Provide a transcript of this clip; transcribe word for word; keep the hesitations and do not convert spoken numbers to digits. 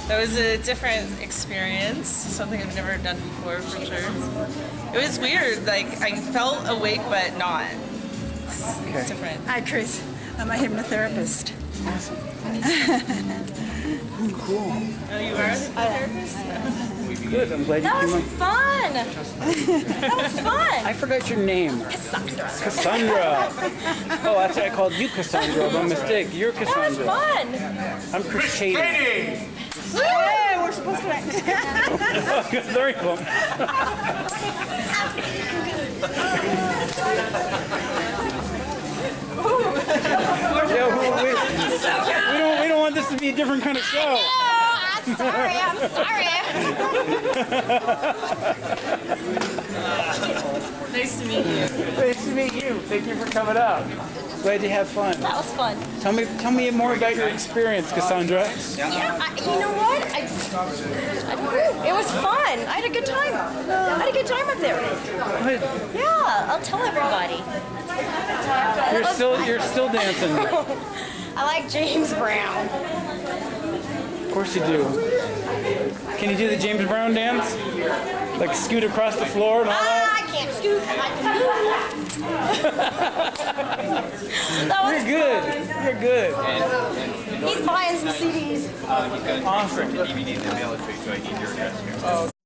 That was a different experience, something I've never done before for sure. It was weird, like I felt awake but not. It's Okay. different. Hi, Chris. I'm a hypnotherapist. Awesome. Cool. Oh, you are a hypnotherapist? Good. I'm glad That you was came fun. That was up. fun. I forgot your name. Cassandra. Cassandra. Oh, that's why I called you Cassandra. My mistake. You're That was Cassandra. fun. I'm Chris Cady. Hey, we're supposed to act. Three of them. Yeah, we, we, we don't. We don't want this to be a different kind of show. Oh, I'm sorry. I'm sorry. Nice to meet you. Nice to meet you. Thank you for coming out. Glad you had fun. That was fun. Tell me, tell me more about your experience, Cassandra. Yeah, I, you know what? I, I, it was fun. I had a good time. I had a good time up there. Good. Yeah, I'll tell everybody. You're still, you're still dancing. I like James Brown. Of course you do. Can you do the James Brown dance? Like scoot across the floor and all that? Ah, I can't scoot. I can do that was You're good. You're good. fun. He's buying some C Ds. Awesome. D V Ds in the military, so I need your address here.